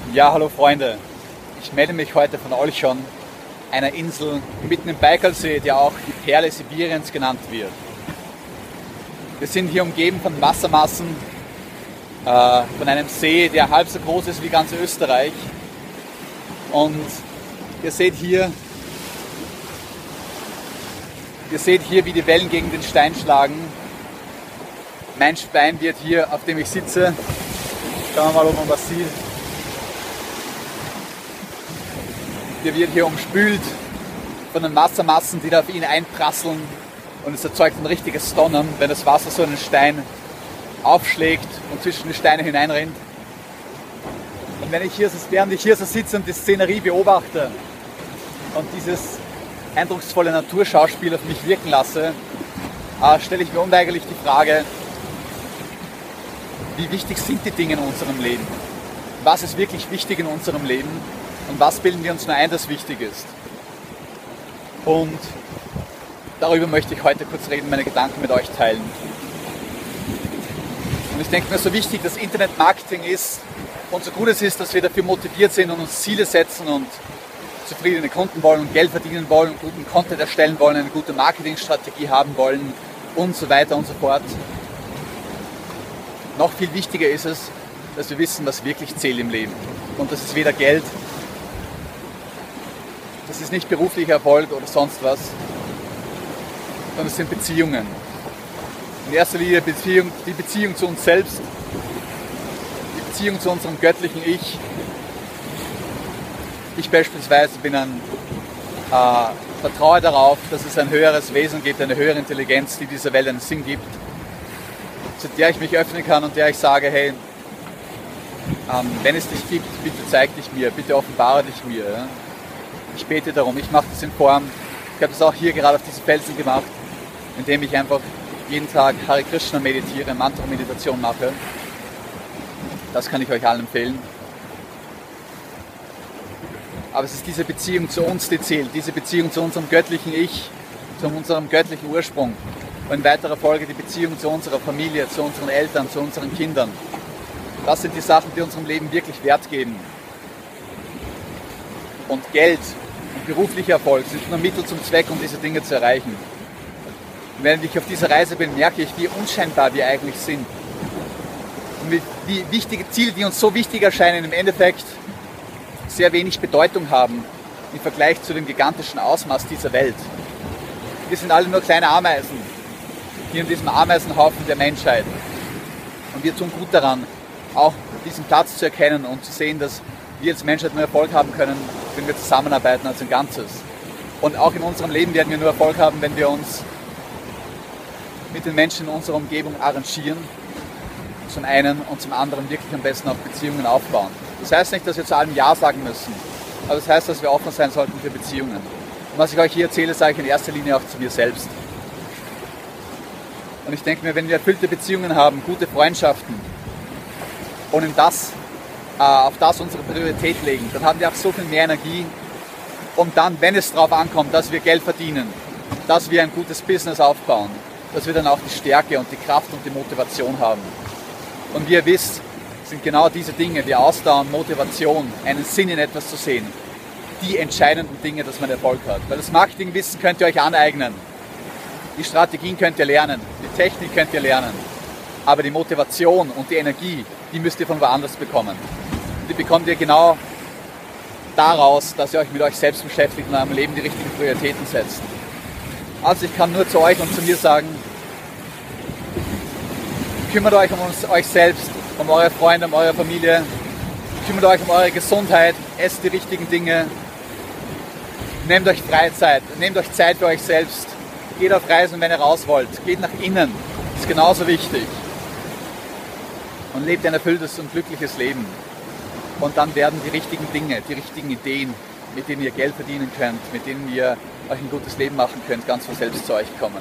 Ja, hallo Freunde. Ich melde mich heute von Olchon, einer Insel mitten im Baikalsee, die auch die Perle Sibiriens genannt wird. Wir sind hier umgeben von Wassermassen, von einem See, der halb so groß ist wie ganz Österreich. Und ihr seht hier, wie die Wellen gegen den Stein schlagen. Mein Stein wird hier, auf dem ich sitze, schauen wir mal, ob man was sieht. Der wird hier umspült von den Wassermassen, die da auf ihn einprasseln, und es erzeugt ein richtiges Donnern, wenn das Wasser so einen Stein aufschlägt und zwischen die Steine hineinrinnt. Und während ich hier so sitze und die Szenerie beobachte und dieses eindrucksvolle Naturschauspiel auf mich wirken lasse, stelle ich mir unweigerlich die Frage, wie wichtig sind die Dinge in unserem Leben? Was ist wirklich wichtig in unserem Leben? Und was bilden wir uns nur ein, das wichtig ist? Und darüber möchte ich heute kurz reden, meine Gedanken mit euch teilen. Und ich denke mir, so wichtig das Internetmarketing ist und so gut es ist, dass wir dafür motiviert sind und uns Ziele setzen und zufriedene Kunden wollen und Geld verdienen wollen und guten Content erstellen wollen, eine gute Marketingstrategie haben wollen und so weiter und so fort. Noch viel wichtiger ist es, dass wir wissen, was wirklich zählt im Leben. Und das ist weder Geld, das ist nicht beruflicher Erfolg oder sonst was, sondern es sind Beziehungen. In erster Linie die Beziehung zu uns selbst, die Beziehung zu unserem göttlichen Ich. Ich beispielsweise vertraue darauf, dass es ein höheres Wesen gibt, eine höhere Intelligenz, die dieser Welt einen Sinn gibt, zu der ich mich öffnen kann und der ich sage, hey, wenn es dich gibt, bitte zeig dich mir, bitte offenbare dich mir. Ja? Ich bete darum, ich mache das in Form, ich habe das auch hier gerade auf diesem Felsen gemacht, indem ich einfach jeden Tag Hare Krishna meditiere, Mantra-Meditation mache. Das kann ich euch allen empfehlen. Aber es ist diese Beziehung zu uns, die zählt, diese Beziehung zu unserem göttlichen Ich, zu unserem göttlichen Ursprung. Und in weiterer Folge die Beziehung zu unserer Familie, zu unseren Eltern, zu unseren Kindern. Das sind die Sachen, die unserem Leben wirklich Wert geben. Und Geld und beruflicher Erfolg sind nur Mittel zum Zweck, um diese Dinge zu erreichen. Und während ich auf dieser Reise bin, merke ich, wie unscheinbar wir eigentlich sind. Und wie wichtige Ziele, die uns so wichtig erscheinen, im Endeffekt sehr wenig Bedeutung haben im Vergleich zu dem gigantischen Ausmaß dieser Welt. Wir sind alle nur kleine Ameisen, hier in diesem Ameisenhaufen der Menschheit. Und wir tun gut daran, auch diesen Platz zu erkennen und zu sehen, dass wir als Menschheit nur Erfolg haben können, wenn wir zusammenarbeiten als ein Ganzes. Und auch in unserem Leben werden wir nur Erfolg haben, wenn wir uns mit den Menschen in unserer Umgebung arrangieren, zum einen, und zum anderen wirklich am besten auch Beziehungen aufbauen. Das heißt nicht, dass wir zu allem Ja sagen müssen, aber das heißt, dass wir offen sein sollten für Beziehungen. Und was ich euch hier erzähle, sage ich in erster Linie auch zu mir selbst. Und ich denke mir, wenn wir erfüllte Beziehungen haben, gute Freundschaften und auf das unsere Priorität legen, dann haben wir auch so viel mehr Energie, um dann, wenn es darauf ankommt, dass wir Geld verdienen, dass wir ein gutes Business aufbauen, dass wir dann auch die Stärke und die Kraft und die Motivation haben. Und wie ihr wisst, sind genau diese Dinge, wie Ausdauer und Motivation, einen Sinn in etwas zu sehen, die entscheidenden Dinge, dass man Erfolg hat. Weil das Marketingwissen könnt ihr euch aneignen, die Strategien könnt ihr lernen, die Technik könnt ihr lernen, aber die Motivation und die Energie, die müsst ihr von woanders bekommen. Die bekommt ihr genau daraus, dass ihr euch mit euch selbst beschäftigt und in eurem Leben die richtigen Prioritäten setzt. Also ich kann nur zu euch und zu mir sagen, kümmert euch um euch selbst, um eure Freunde, um eure Familie, kümmert euch um eure Gesundheit, esst die richtigen Dinge, nehmt euch Freizeit, nehmt euch Zeit für euch selbst, geht auf Reisen, wenn ihr raus wollt, geht nach innen, ist genauso wichtig. Und lebt ein erfülltes und glückliches Leben. Und dann werden die richtigen Dinge, die richtigen Ideen, mit denen ihr Geld verdienen könnt, mit denen ihr euch ein gutes Leben machen könnt, ganz von selbst zu euch kommen.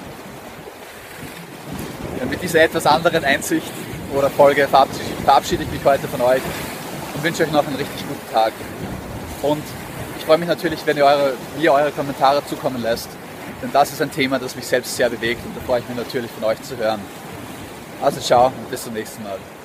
Und mit dieser etwas anderen Einsicht oder Folge verabschiede ich mich heute von euch und wünsche euch noch einen richtig guten Tag. Und ich freue mich natürlich, wenn ihr mir eure Kommentare zukommen lässt, denn das ist ein Thema, das mich selbst sehr bewegt und da freue ich mich natürlich von euch zu hören. Also ciao und bis zum nächsten Mal.